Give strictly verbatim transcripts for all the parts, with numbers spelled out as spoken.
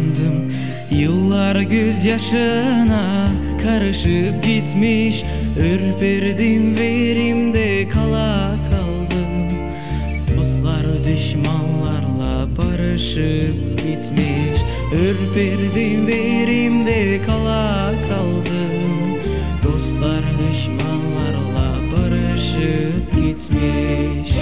uyandım. Yıllar gözyaşına karışıp gitmiş. Ürperdim ve yerimde kala kaldım. Dostlar düşmanlarla barışıp gitmiş. Ürperdim ve yerimde kala kaldım. Dostlar düşmanlarla barışıp gitmiş.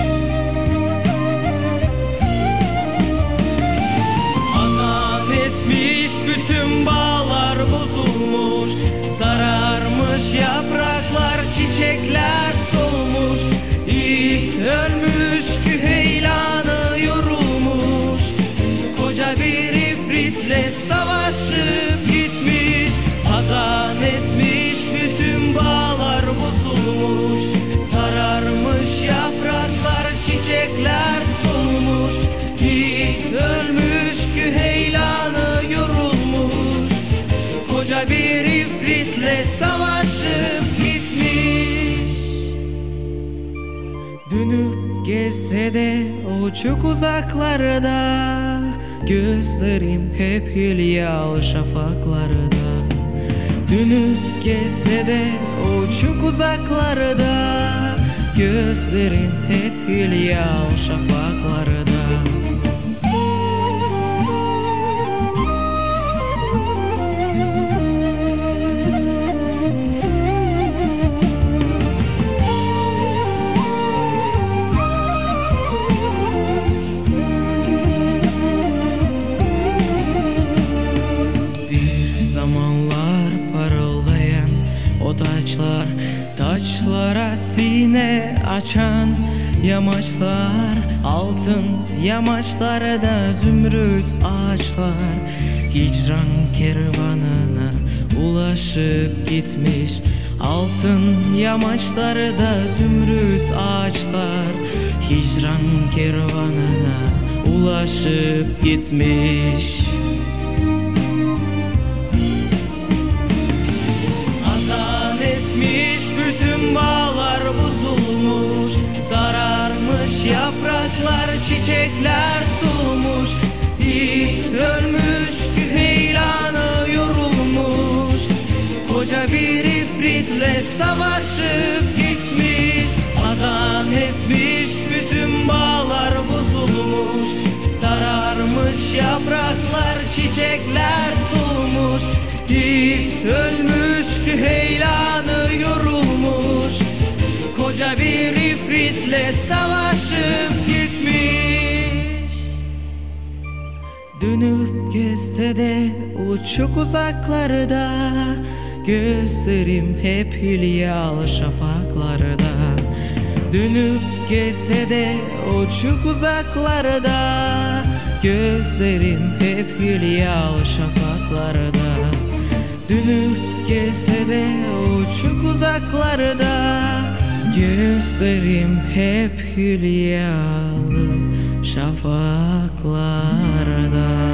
Hazan esmiş, bütün bağlar bozulmuş. Sararmış yapraklar, çiçekler solmuş. Yiğit ölmüş, küheylanı yorulmuş. Koca bir ifritle savaşıp gitmiş. Hazan esmiş, bütün bağlar bozulmuş. Sararmış yapraklar, çiçekler solmuş. Yiğit ölmüş, küheylanı yorulmuş. Koca bir ifritle savaşıp gitmiş. Dönüp gezse de o çok uzaklarda, gözlerim hep hülyalı şafaklarda. Dönüp gezse de o çok uzaklarda, gözlerim hep hülyalı şafaklarda. Taçlar, taçlara sine açan yamaçlar, altın yamaçlarda zümrüt ağaçlar. Hicran kervanına ulaşıp gitmiş. Altın yamaçlarda zümrüt ağaçlar. Hicran kervanına ulaşıp gitmiş. Bütün bağlar bozulmuş. Sararmış yapraklar, çiçekler solmuş. Yiğit ölmüş, küheylanı yorulmuş. Koca bir ifritle savaşıp gitmiş. Hazan esmiş, bütün bağlar bozulmuş. Sararmış yapraklar, çiçekler solmuş. Yiğit ölmüş, küheylanı yorulmuş. Koca bir ifritle savaşıp gitmiş. Dönüp gezse de o çok uzaklarda, gözlerim hep hülyalı şafaklarda. Dönüp gezse de o çok uzaklarda, gözlerim hep hülyalı şafaklarda. Dönüp gezse de o çok uzaklarda, gözlerim hep hülyalı şafaklarda.